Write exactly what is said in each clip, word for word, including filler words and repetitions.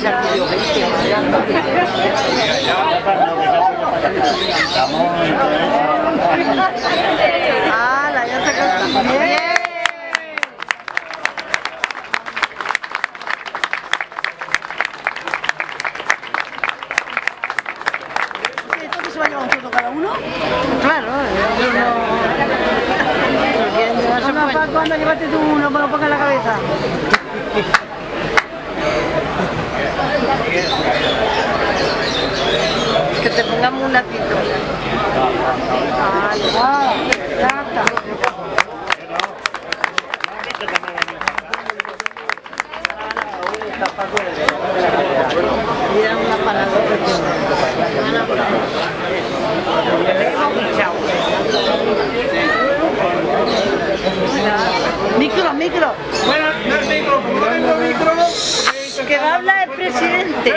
se acudió gente. Ah, la ya está cantando. Bien. ¿Entonces se va a llevar un foto cada uno? Claro. Cuando llevaste tú uno, me lo pongas en la cabeza. Que te pongamos un latito. Ah, ya está. Mira una parada. Micro, micro. Bueno, no es micro, como no tengo micro, que va a hablar el presidente.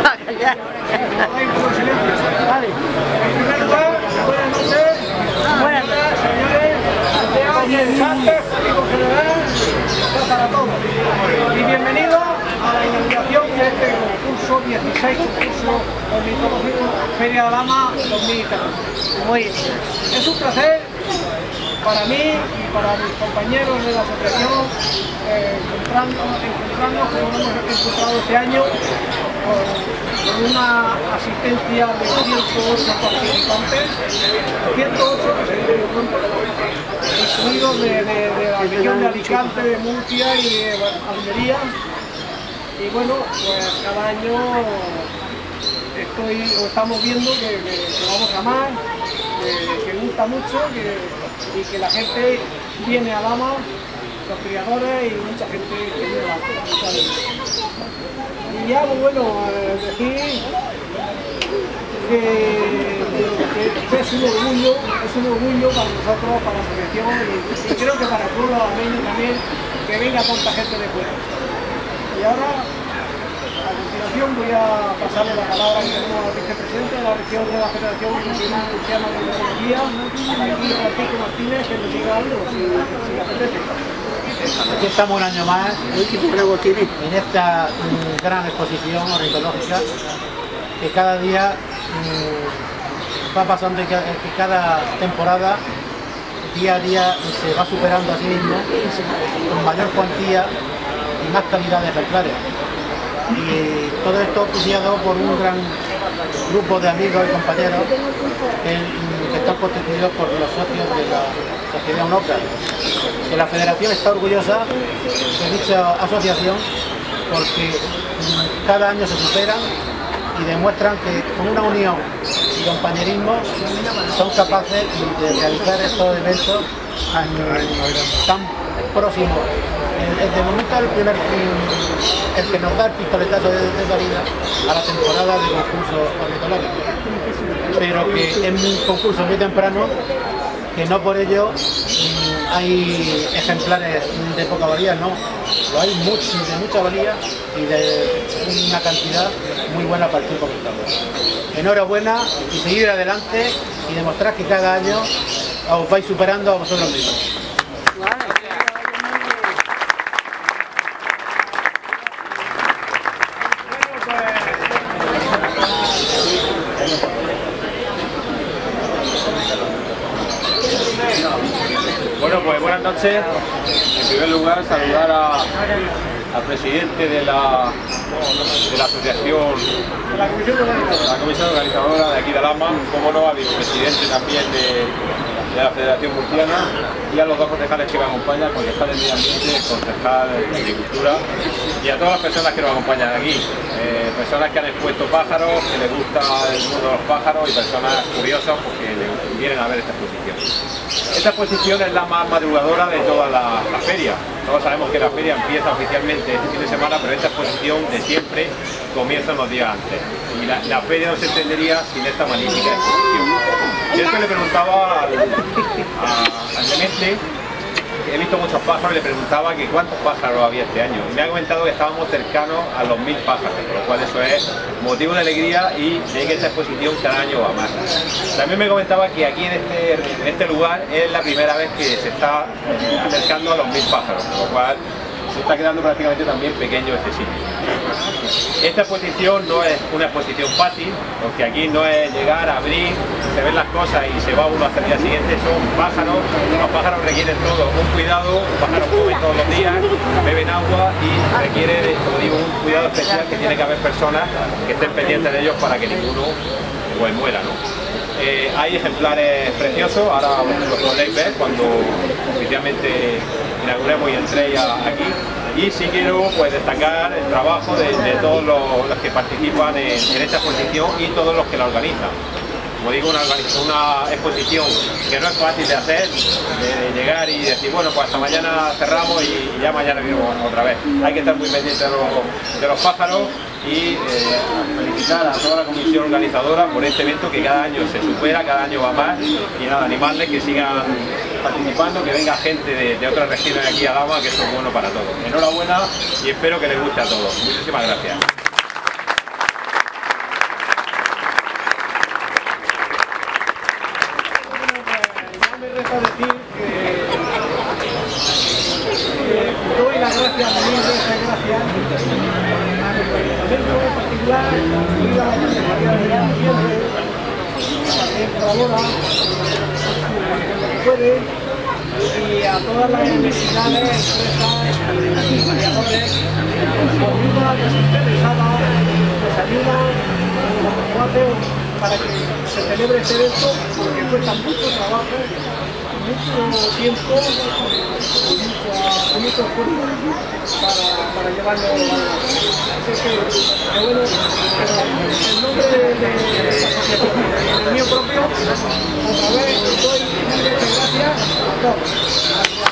Vale. En primer lugar, buenas noches. Buenas noches, señores, alcaldes, amigos generales, para todos. Y bienvenidos a la inauguración de este concurso, dieciséis concurso ornitológico Feria de Alhama dos mil catorce. Muy bien. Es un placer para mí y para mis compañeros de la asociación eh, encontrarnos, encontrarnos como hemos encontrado este año con, con una asistencia de ciento ocho participantes, ciento ocho que se dio pronto, incluidos de, de, de la región de Alicante, de Murcia y de Almería. Y bueno, pues cada año estoy, o estamos viendo que, que, que vamos a más, que, que gusta mucho, que y que la gente viene a Alhama, los criadores y mucha gente que viene a Alhama. Y ya, pues bueno, eh, decir que, que, que es un orgullo, es un orgullo para nosotros, para la asociación y, y creo que para el pueblo almeño también, que venga tanta gente de fuera. Y ahora, a continuación, voy a pasarle la palabra que tenemos al vicepresidente de la región de la Federación Nacional Murciana de Ornitología, aquí Francisco Martínez, que nos diga algo, si, si le apetece. Aquí estamos un año más en esta mm, gran exposición ornitológica que cada día mm, va pasando y que, que cada temporada, día a día, se va superando a sí mismo con mayor cuantía y más calidad de ejemplares. Y todo esto auspiciado por un gran grupo de amigos y compañeros que, que están constituidos por los socios de la Sociedad UNOCRA. Que la Federación está orgullosa de dicha asociación porque cada año se superan y demuestran que con una unión y compañerismo son capaces de realizar estos eventos tan próximos. Desde el momento del primer, el que nos da el pistoletazo de, de salida a la temporada de concurso ornitológico, pero que es un concurso muy temprano, que no por ello hay ejemplares de poca valía, no, lo hay mucho, de mucha valía y de una cantidad muy buena para el tiempo que estamos. Enhorabuena y seguir adelante y demostrar que cada año os vais superando a vosotros mismos. Bueno, pues buenas noches. En primer lugar, saludar a, al presidente de la, de la asociación, la comisión organizadora de aquí de Alhama, como no, al vicepresidente también de, de la Federación Murciana y a los dos concejales que me acompañan, concejal de Medio Ambiente, concejal de Agricultura y a todas las personas que nos acompañan aquí. Eh, personas que han expuesto pájaros, que les gusta el mundo de los pájaros y personas curiosas porque les vienen a ver esta exposición. Esta exposición es la más madrugadora de toda la, la feria. Todos sabemos que la feria empieza oficialmente este fin de semana, pero esta exposición de siempre comienza unos días antes. Y la, la feria no se entendería sin esta magnífica exposición. Yo esto le preguntaba al, a, al Clemente, he visto muchos pájaros y le preguntaba que cuántos pájaros había este año. Y me ha comentado que estábamos cercanos a los mil pájaros, por lo cual eso es motivo de alegría y de que esta exposición cada año va más. También me comentaba que aquí en este, en este lugar es la primera vez que se está acercando a los mil pájaros, por lo cual se está quedando prácticamente también pequeño este sitio. Esta exposición no es una exposición fácil, porque aquí no es llegar, abrir, se ven las cosas y se va uno hasta el día siguiente. Son pájaros, los pájaros requieren todo un cuidado, los pájaros comen todos los días, beben agua y requiere, como digo, un cuidado especial, que tiene que haber personas que estén pendientes de ellos para que ninguno pues muera, ¿no? Eh, hay ejemplares preciosos, ahora los podréis ver cuando oficialmente inauguremos y entréis aquí. Y sí quiero pues destacar el trabajo de, de todos los, los que participan en, en esta exposición y todos los que la organizan. Como digo, una, una exposición que no es fácil de hacer, de, de llegar y decir, bueno, pues hasta mañana cerramos y, y ya mañana venimos otra vez. Hay que estar muy pendientes de los, de los pájaros y eh, felicitar a toda la comisión organizadora por este evento que cada año se supera, cada año va más, y nada, animarles que sigan participando, que venga gente de, de otras regiones aquí a Lama, que eso es bueno para todos. Enhorabuena y espero que les guste a todos. Muchísimas gracias. Decir que, que doy las gracias, mil veces gracias a nuestro ayuntamiento en particular, incluida la Secretaría de Medio Ambiente, también colabora que puede, y a todas las universidades, empresas y variadores que nos ayudan, desinteresadas, nos ayudan, nos hacen para que se celebre este evento, porque cuesta mucho trabajo, mucho tiempo y mucho, mucho esfuerzo para, para llevarlo a la. Así que, que bueno, en nombre de, de, de, de, de mío propio, otra vez doy muchas gracias a todos.